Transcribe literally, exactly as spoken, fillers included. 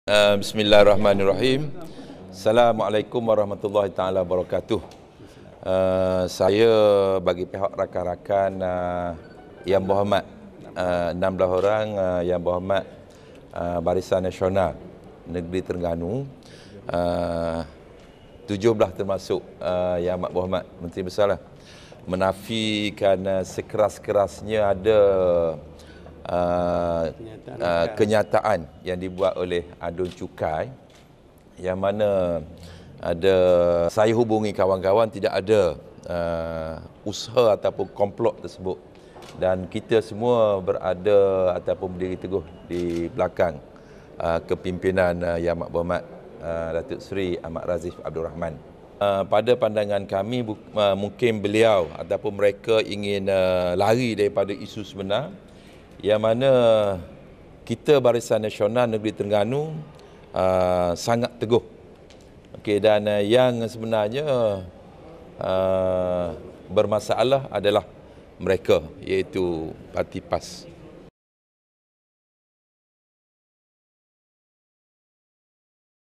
Uh, Bismillahirrahmanirrahim. Assalamualaikum warahmatullahi taala wabarakatuh. Uh, saya bagi pihak rakan-rakan uh, yang berhormat, uh, enam belas orang uh, yang berhormat uh, Barisan Nasional Negeri Terengganu, uh, tujuh belas termasuk uh, yang amat berhormat Menteri Besar lah, menafikan uh, sekeras-kerasnya ada uh, kenyataan, uh, kenyataan yang dibuat oleh Adun Cukai, yang mana ada saya hubungi kawan-kawan, tidak ada uh, usaha ataupun komplot tersebut, dan kita semua berada ataupun berdiri teguh di belakang uh, kepimpinan uh, yang amat berhormat uh, Datuk Seri Ahmad Razif Abdul Rahman. Uh, pada pandangan kami, uh, mungkin beliau ataupun mereka ingin uh, lari daripada isu sebenar, yang mana kita Barisan Nasional Negeri Terengganu uh, sangat teguh. Okay, dan uh, yang sebenarnya uh, bermasalah adalah mereka, iaitu Parti PAS.